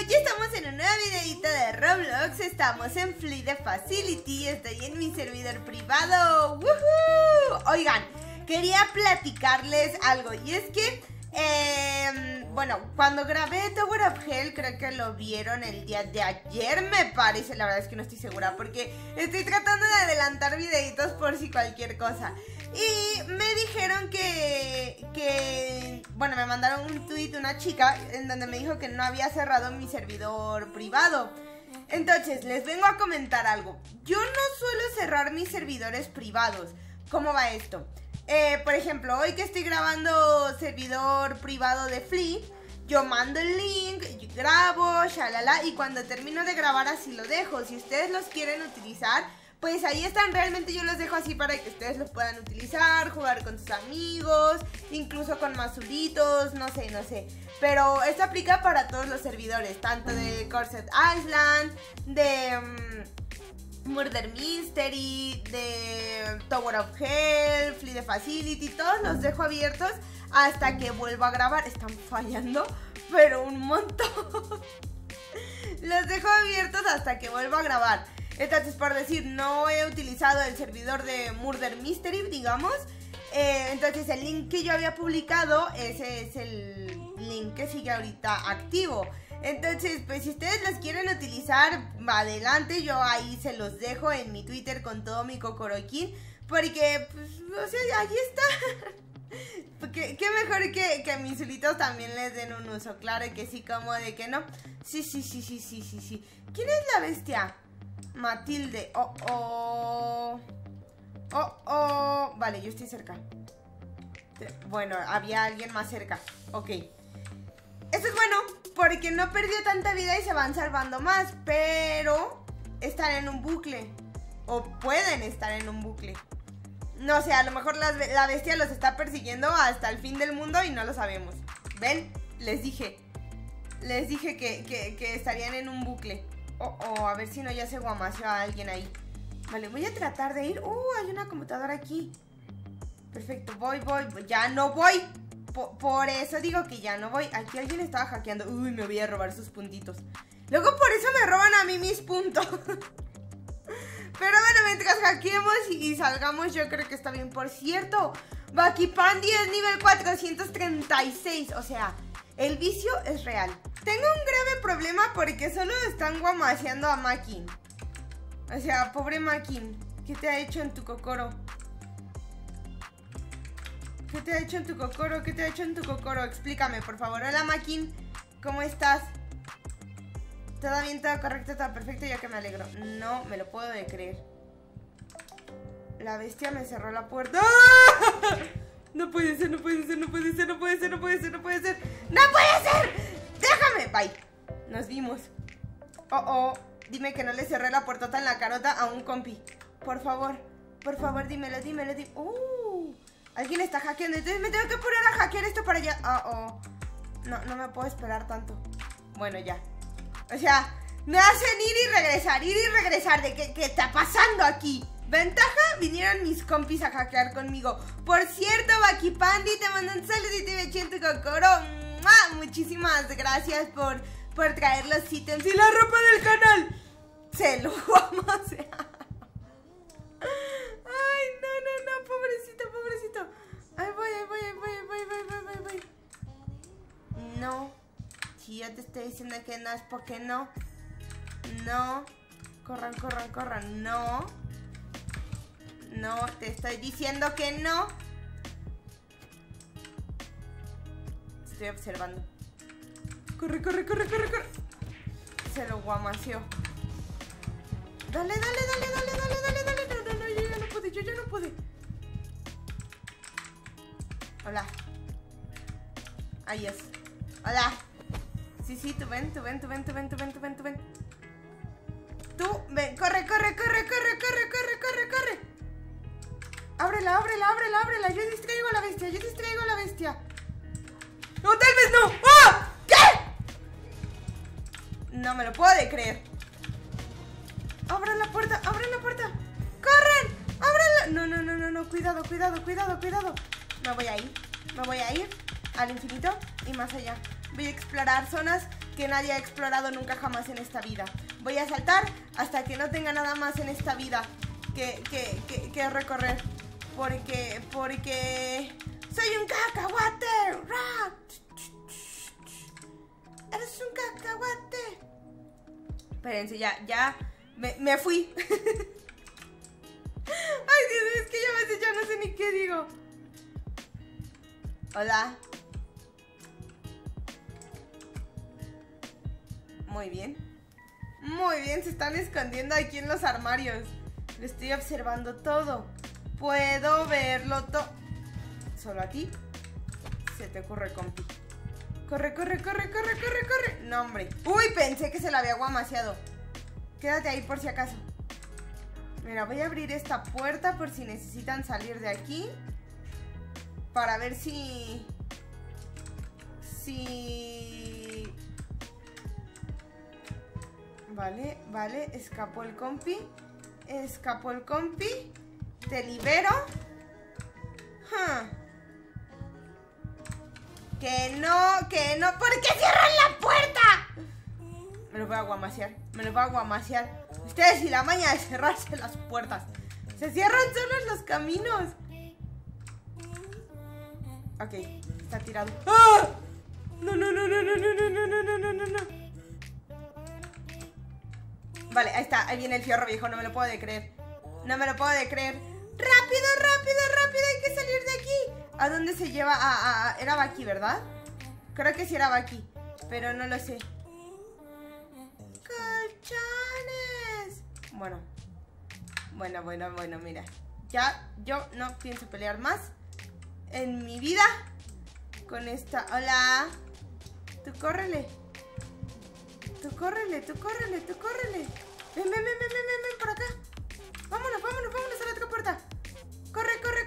ya estamos en un nuevo videito de Roblox. Estamos en Flea Facility. Estoy en mi servidor privado. ¡Woohoo! Oigan, quería platicarles algo. Y es que, bueno, cuando grabé Tower of Hell, creo que lo vieron el día de ayer, me parece. La verdad es que no estoy segura, porque estoy tratando de adelantar videitos por si cualquier cosa. Y me dijeron bueno, me mandaron un tweet una chica en donde me dijo que no había cerrado mi servidor privado. Entonces, les vengo a comentar algo. Yo no suelo cerrar mis servidores privados. ¿Cómo va esto? Por ejemplo, hoy que estoy grabando servidor privado de Flea, yo mando el link, grabo, shalala, y cuando termino de grabar así lo dejo. Si ustedes los quieren utilizar, pues ahí están. Realmente yo los dejo así para que ustedes los puedan utilizar, jugar con sus amigos, incluso con masulitos, no sé. Pero esto aplica para todos los servidores, tanto de Corset Island, de Murder Mystery, de Tower of Hell, Flea Facility. Todos los dejo abiertos hasta que vuelva a grabar. Están fallando, pero un montón. Los dejo abiertos hasta que vuelva a grabar. Entonces, por decir, no he utilizado el servidor de Murder Mystery, digamos. Entonces, el link que yo había publicado, ese es el link que sigue ahorita activo. Entonces, pues si ustedes los quieren utilizar, adelante. Yo ahí se los dejo en mi Twitter con todo mi cocoroquín, porque, pues, o sea, ahí está. ¿Qué mejor que a mis zulitos también les den un uso? Claro que sí, como de que no. Sí. ¿Quién es la bestia? Matilde. Oh. Vale, yo estoy cerca. Bueno, había alguien más cerca. Ok. Esto es bueno, porque no perdió tanta vida y se van salvando más. Pero están en un bucle. O pueden estar en un bucle. No sé, a lo mejor la bestia los está persiguiendo hasta el fin del mundo y no lo sabemos. ¿Ven? Les dije que estarían en un bucle. A ver si no ya se guamació a alguien ahí. Vale, voy a tratar de ir. Hay una computadora aquí. Perfecto, voy. Ya no voy. Por eso digo que ya no voy. Aquí alguien estaba hackeando. Uy, me voy a robar sus puntitos. Luego por eso me roban a mí mis puntos. Pero bueno, mientras hackeemos y salgamos, yo creo que está bien. Por cierto, Bakipandi es nivel 436. O sea, el vicio es real. Tengo un grave problema porque solo están guamaseando a Makin. O sea, pobre Makin. ¿Qué te ha hecho en tu cocoro? ¿Qué te ha hecho en tu cocoro? Explícame, por favor. Hola, Makin. ¿Cómo estás? ¿Todo bien? ¿Todo correcto? ¿Todo perfecto? Yo que me alegro. No me lo puedo de creer. La bestia me cerró la puerta. ¡Ah! No puede ser. ¡Déjame! Bye. Nos vimos. Dime que no le cerré la puertota en la carota a un compi. Por favor, dímelo. Alguien está hackeando. Entonces me tengo que poner a hackear esto para allá. No me puedo esperar tanto. Bueno, ya. O sea, me hacen ir y regresar. ¿De qué está pasando aquí? Ventaja, vinieron mis compis a hackear conmigo. Por cierto, Bakipandi, te mando un saludito y me eché en tu cocoro. Muchísimas gracias por traer los ítems y la ropa del canal. Se lo vamos a hacer. Ay, no, pobrecito. Ahí voy. No. Si yo te estoy diciendo que no, es porque no. No. Corran. No, te estoy diciendo que no. Estoy observando. Corre. Se lo guamació. Dale. No, yo ya no pude. Hola. Ahí es. Hola. Sí, tú ven. Tú ven. Corre. Ábrela. Yo distraigo a la bestia. No, tal vez no. ¡Ah! ¿Qué? No me lo puedo de creer. Abran la puerta. ¡Corren! ¡Ábranla! No. Cuidado. Me voy a ir al infinito y más allá. Voy a explorar zonas que nadie ha explorado nunca jamás en esta vida. Voy a saltar hasta que no tenga nada más en esta vida que recorrer. Porque soy un cacahuate. Eres un cacahuate. Espérense, ya me fui. Ay, Dios mío, es que ya no sé ni qué digo. Hola. Muy bien. Muy bien, se están escondiendo aquí en los armarios. Lo estoy observando todo. Puedo verlo todo. Solo a ti se te ocurre, compi. Corre. No, hombre. Uy, pensé que se la había guamaseado. Quédate ahí por si acaso. Mira, voy a abrir esta puerta por si necesitan salir de aquí. Para ver si... Vale, escapó el compi. Te libero. Que no. ¿Por qué cierran la puerta? Me lo voy a guamasear. Ustedes y la maña de cerrarse las puertas. Se cierran solos los caminos. Ok, está tirado. ¡Ah! No. Vale, ahí está, ahí viene el fierro viejo, no me lo puedo de creer. Rápido, hay que salir de aquí. ¿A dónde se lleva? Era Baki, ¿verdad? Creo que sí era Baki, pero no lo sé. ¡Colchones! Bueno, mira. Ya, yo no pienso pelear más en mi vida con esta. Hola. Tú córrele. Ven por acá. Vámonos a la otra puerta. Corre.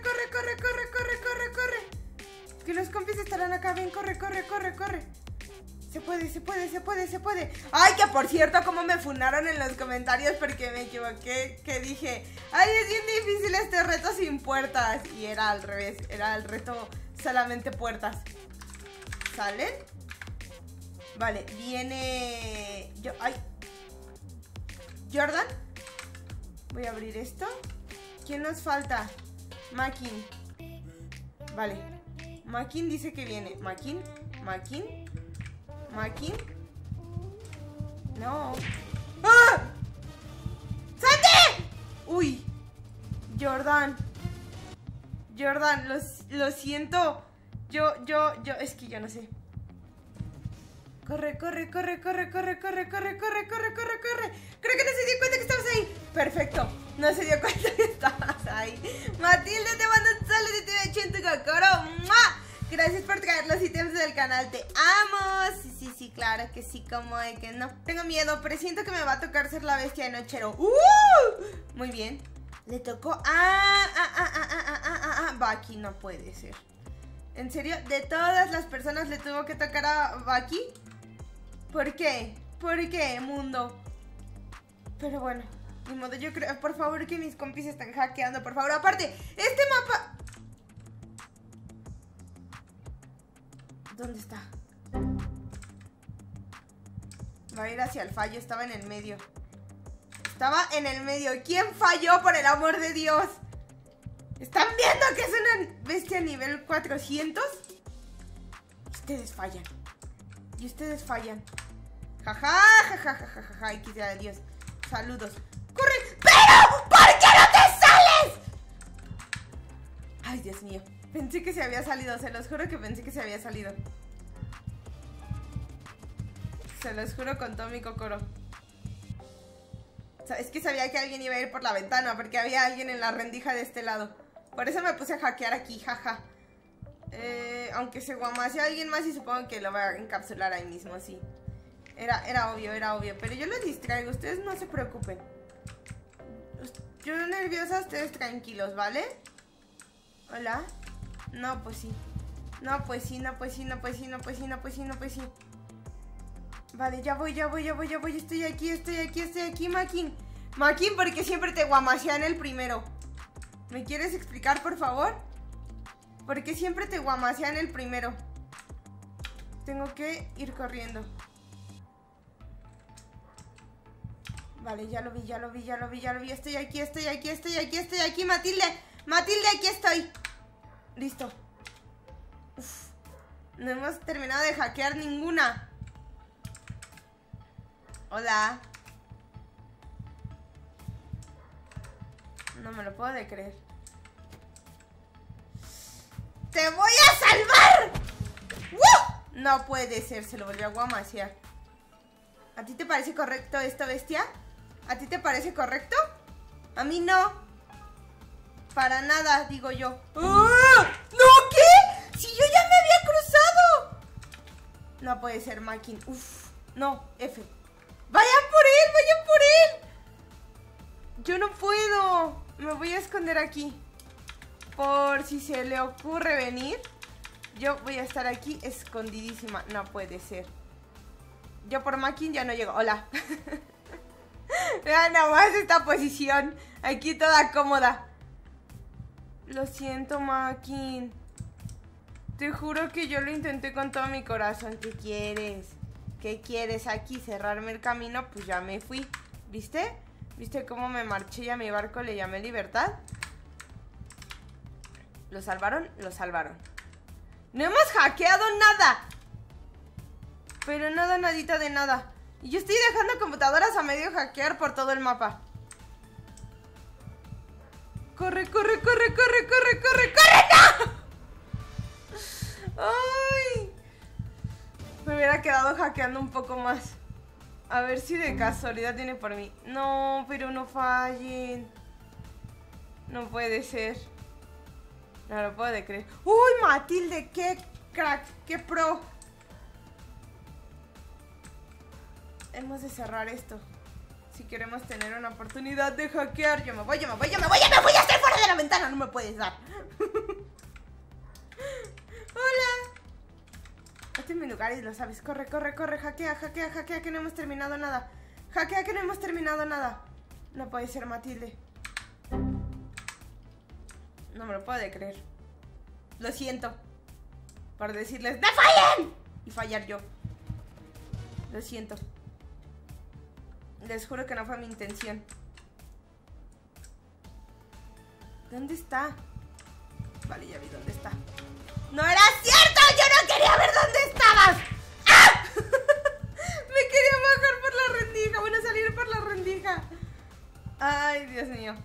Que los compis estarán acá. Ven, corre. Se puede. Ay, que por cierto, como me funaron en los comentarios porque me equivoqué. Que dije, ay, es bien difícil este reto sin puertas. Y era al revés, era el reto solamente puertas. ¿Salen? Vale, viene... Jordan. Voy a abrir esto. ¿Quién nos falta? Makin. Vale. Makin dice que viene. Makin. No. ¡Ah! ¡Salte! Uy. Jordan, lo siento. Yo, es que yo no sé. Corre. Creo que no se dio cuenta que estabas ahí. Perfecto, no se dio cuenta que estabas ahí. Matilde, te mando un saludo y te echo en tu cocoro. ¡Mua! Gracias por traer los ítems del canal, te amo. Sí, claro que sí, como de que no. Tengo miedo, pero siento que me va a tocar ser la bestia de nochero. Muy bien. Le tocó Baki, no puede ser. ¿En serio? ¿De todas las personas le tuvo que tocar a Baki? ¿Por qué? ¿Por qué, mundo? Pero bueno, ni modo, yo creo, por favor, que mis compis están hackeando, por favor. Aparte, este mapa... ¿Dónde está? Va a ir hacia el fallo, estaba en el medio. ¿Quién falló, por el amor de Dios? ¿Están viendo que es una bestia nivel 400? Ustedes fallan. Y ustedes fallan. Jajaja, X de Dios. Saludos. ¡Corre! ¡Pero! ¿Por qué no te sales? Ay, Dios mío. Pensé que se había salido, se los juro que pensé que se había salido. Se los juro con todo mi cocoro. Es que sabía que alguien iba a ir por la ventana, porque había alguien en la rendija de este lado. Por eso me puse a hackear aquí, jaja. Aunque se guamase a alguien más y supongo que lo va a encapsular ahí mismo, sí. Era obvio. Pero yo los distraigo, ustedes no se preocupen. Yo nerviosa, ustedes tranquilos, ¿vale? Hola. No, pues sí. No, pues sí. Vale, ya voy. Estoy aquí, Makin. Makin, ¿por qué siempre te guamasean el primero? ¿Me quieres explicar, por favor? ¿Por qué siempre te guamasean el primero? Tengo que ir corriendo. Vale, ya lo vi, ya lo vi, ya lo vi, ya lo vi. Estoy aquí, estoy aquí, estoy aquí, estoy aquí, Matilde. Matilde, aquí estoy. Listo. Uf. No hemos terminado de hackear ninguna. Hola. No me lo puedo de creer. ¡Te voy a salvar! ¡Woo! No puede ser, se lo volvió a guamasear. ¿A ti te parece correcto esto, bestia? ¿A ti te parece correcto? A mí no. Para nada, digo yo. ¡Ah! ¿No qué? ¡Si yo ya me había cruzado! No puede ser, Makin. Uf. No, F. ¡Vayan por él! ¡Vayan por él! Yo no puedo. Me voy a esconder aquí. Por si se le ocurre venir. Yo voy a estar aquí escondidísima. No puede ser. Yo por Makin ya no llego. Hola. Vean nada más esta posición. Aquí toda cómoda. Lo siento, Makin. Te juro que yo lo intenté con todo mi corazón. ¿Qué quieres? ¿Qué quieres aquí? ¿Cerrarme el camino? Pues ya me fui. ¿Viste? ¿Viste cómo me marché y a mi barco le llamé libertad? ¿Lo salvaron? Lo salvaron. ¡No hemos hackeado nada! Pero nada, nadita de nada. Y yo estoy dejando computadoras a medio hackear por todo el mapa. ¡Corre, corre, corre, corre, corre, corre, corre! ¡No! ¡Ay! Me hubiera quedado hackeando un poco más. A ver si de casualidad viene por mí. No, pero no fallen. No puede ser. No lo puedo creer. ¡Uy, Matilde! ¡Qué crack! ¡Qué pro! Hemos de cerrar esto si queremos tener una oportunidad de hackear. Yo me voy, yo me voy, yo me voy, yo me voy a estar fuera de la ventana. No me puedes dar. Hola. Este es mi lugar y lo sabes. Corre, corre, corre. Hackea, hackea, hackea, que no hemos terminado nada. Hackea, que no hemos terminado nada. No puede ser, Matilde. No me lo puedo creer. Lo siento por decirles ¡no fallen! Y fallar yo. Lo siento. Les juro que no fue mi intención. ¿Dónde está? Vale, ya vi dónde está. ¡No era cierto! ¡Yo no quería ver dónde estabas! ¡Ah! Me quería bajar por la rendija. Bueno, salir por la rendija. Ay, Dios mío.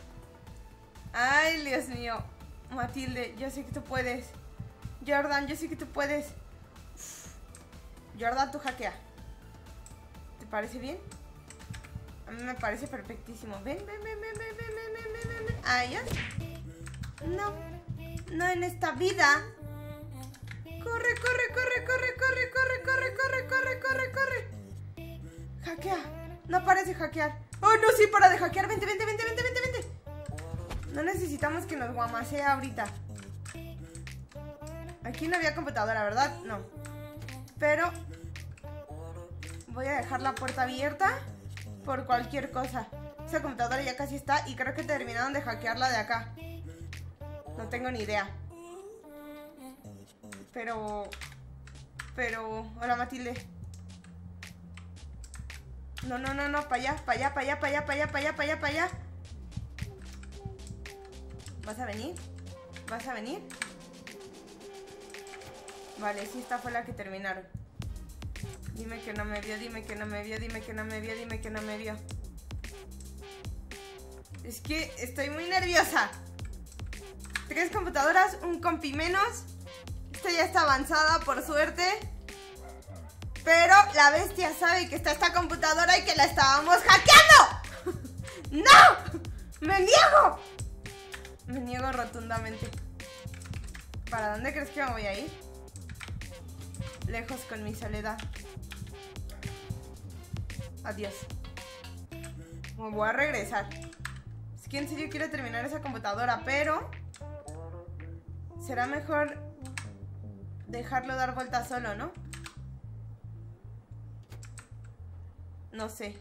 Ay, Dios mío. Matilde, yo sé que tú puedes. Jordan, yo sé que tú puedes. Jordan, tú hackea. ¿Te parece bien? A mí me parece perfectísimo. Ven, ven, ven, ven, ven, ven, ven, ven, ven, ven. ¿A ellos? No. No en esta vida. Corre, corre, corre, corre, corre, corre, corre, corre, corre, corre, corre. Hackea. No pares de hackear. Oh, no, sí, para de hackear. Vente, vente, vente, vente, vente, vente. No necesitamos que nos guamasee ahorita. Aquí no había computadora, ¿verdad? No. Pero voy a dejar la puerta abierta por cualquier cosa. Esa computadora ya casi está y creo que terminaron de hackearla de acá. No tengo ni idea. Pero... Hola, Matilde. No, no, no, no, para allá, para allá, para allá, para allá, para allá, para allá, para allá, para allá. ¿Vas a venir? ¿Vas a venir? Vale, sí, esta fue la que terminaron. Dime que no me vio, dime que no me vio, dime que no me vio, dime que no me vio. Es que estoy muy nerviosa. 3 computadoras, un compi menos. Esta ya está avanzada, por suerte. Pero la bestia sabe que está esta computadora y que la estábamos hackeando. ¡No! ¡Me niego! Me niego rotundamente. ¿Para dónde crees que me voy a ir? Lejos con mi soledad. Adiós. Me voy a regresar. Es que en serio quiero terminar esa computadora, pero será mejor dejarlo dar vuelta solo, ¿no? No sé.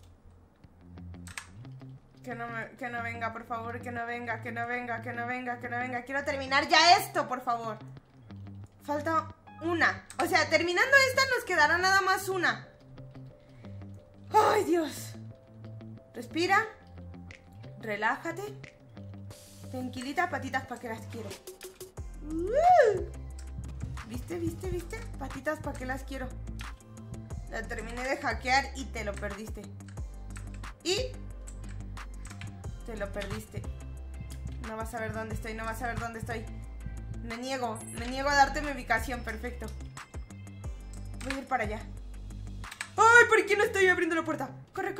Que no venga, por favor, que no venga, que no venga, que no venga, que no venga. Quiero terminar ya esto, por favor. Falta una. O sea, terminando esta nos quedará nada más una. ¡Ay, Dios! Respira. Relájate. Tranquilita, patitas, ¿para qué las quiero? ¿Viste? Patitas, ¿para qué las quiero? La terminé de hackear y te lo perdiste. Y te lo perdiste. No vas a ver dónde estoy, no vas a ver dónde estoy. Me niego a darte mi ubicación, perfecto. Voy a ir para allá. ¡Ay! ¿Por qué no estoy abriendo la puerta? Corre.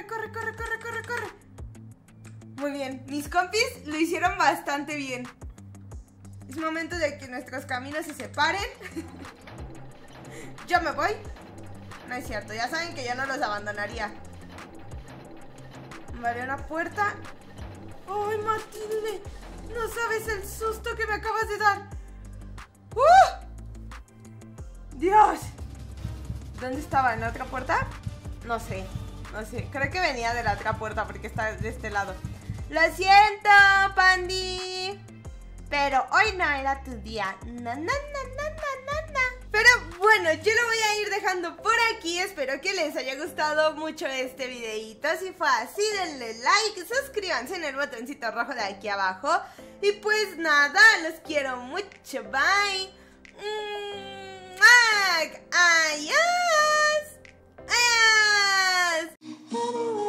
Muy bien, mis compis lo hicieron bastante bien. Es momento de que nuestros caminos se separen. Yo me voy. No es cierto, ya saben que yo no los abandonaría. Vale, una puerta. ¡Ay, Matilde! No sabes el susto que me acabas de dar. ¡Dios! ¿Dónde estaba? ¿En la otra puerta? No sé. Creo que venía de la otra puerta porque está de este lado. Lo siento, Pandi. Pero hoy no era tu día. Pero bueno, yo lo voy a ir dejando por aquí. Espero que les haya gustado mucho este videito. Si fue así, denle like, suscríbanse en el botoncito rojo de aquí abajo. Y pues nada, los quiero mucho. Bye. Adiós. Adiós.